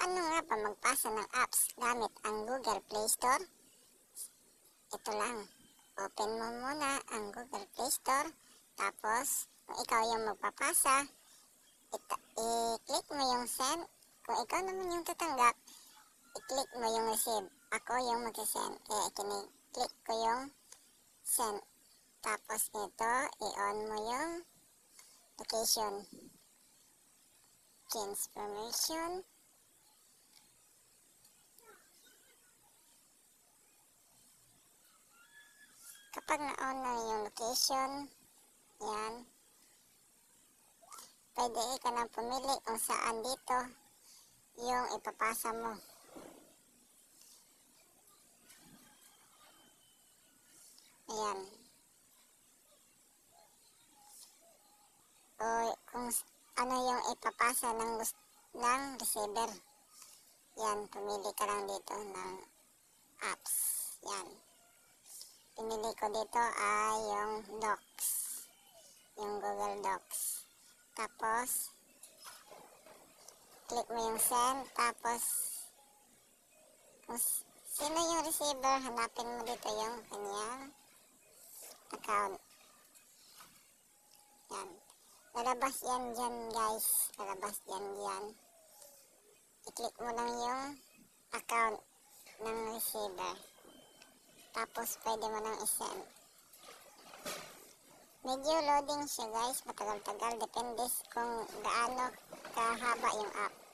Paano nga ba magpasa ng apps gamit ang Google Play Store? Ito lang. Open mo muna ang Google Play Store. Tapos, kung ikaw yung magpapasa, i-click mo yung send. Kung ikaw naman yung tatanggap, i-click mo yung receive. Ako yung mag-send. Kaya click ko yung send. Tapos ito, i-on mo yung location. Change permission. Kapag na-on na yung location, yan, pwede ka nang pumili kung saan dito yung ipapasa mo. Ayan. O kung ano yung ipapasa ng receiver. Yan, pumili ka lang dito ng apps. Yan. Pinili ko dito ay yung Docs. Yung Google Docs. Tapos, click mo yung send. Tapos, kung sino yung receiver, hanapin mo dito yung kanyang account. Yan. Lalabas yan dyan, guys. Lalabas yan dyan. I-click mo lang yung account ng receiver. Tapos, pwede mo nang i-send. Medyo loading siya, guys. Matagal-tagal. Depende kung gaano kahaba yung app.